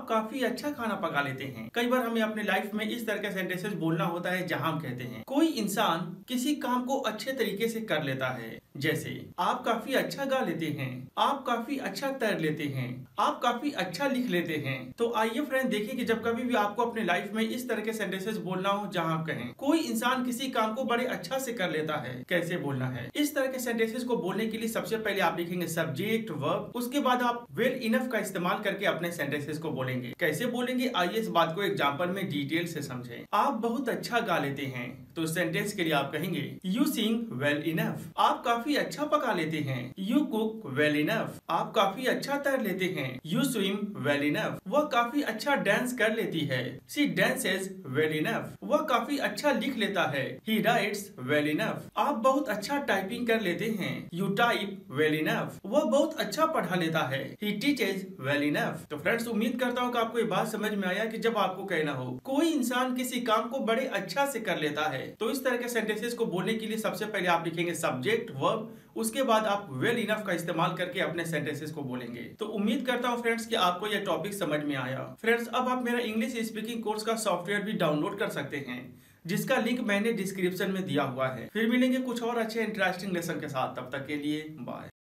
आप काफी अच्छा खाना पका लेते हैं। कई बार हमें अपने लाइफ में इस तरह के सेंटेंसेस बोलना होता है जहाँ हम कहते हैं कोई इंसान किसी काम को अच्छे तरीके से कर लेता है। जैसे आप काफी अच्छा गा लेते हैं, आप काफी अच्छा तैर लेते हैं, आप काफी अच्छा लिख लेते हैं। तो आइए फ्रेंड देखिए कि जब कभी भी आपको अपने लाइफ में इस तरह के सेंटेंसेस बोलना हो जहाँ आप कहें कोई इंसान किसी काम को बड़े अच्छा से कर लेता है, कैसे बोलना है। इस तरह के सेंटेंसेस को बोलने के लिए सबसे पहले आप लिखेंगे सब्जेक्ट वर्ब, उसके बाद आप वेल इनफ का इस्तेमाल करके अपने सेंटेंसेस को बोलेंगे। कैसे बोलेंगे आइए इस बात को एग्जांपल में डिटेल से समझें। आप बहुत अच्छा गा लेते हैं, तो सेंटेंस के लिए आप कहेंगे यू सिंग वेल इनफ। आप काफी अच्छा पका लेते हैं, यू कुक वेल इनफ। आप काफी अच्छा तैर लेते हैं, यू स्विम वेल इनफ। वह काफी अच्छा डांस कर लेती है, शी डांसेस वेल इनफ। वह काफी अच्छा लिख लेता है, ही राइट्स वेल इनफ। आप बहुत अच्छा टाइपिंग कर लेते हैं, यू टाइप वेल इनफ। वह बहुत अच्छा पढ़ा लेता है, ही टीचेज वेल इनफ। तो फ्रेंड्स उम्मीद करता हूँ कि आपको ये बात समझ में आया कि जब आपको कहना हो कोई इंसान किसी काम को बड़े अच्छा से कर लेता है, तो इस तरह के सेंटेंसेस को बोलने के लिए सबसे पहले आप लिखेंगे सब्जेक्ट वर्ब, उसके बाद आप वेल इनफ का इस्तेमाल करके अपने सेंटेंसेस को बोलेंगे। तो उम्मीद करता हूँ फ्रेंड्स कि आपको यह टॉपिक समझ में आया। फ्रेंड्स अब आप मेरा इंग्लिश स्पीकिंग कोर्स का सॉफ्टवेयर भी डाउनलोड कर सकते हैं, जिसका लिंक मैंने डिस्क्रिप्शन में दिया हुआ है। फिर मिलेंगे कुछ और अच्छे इंटरेस्टिंग लेसन के साथ, तब तक के लिए बाय।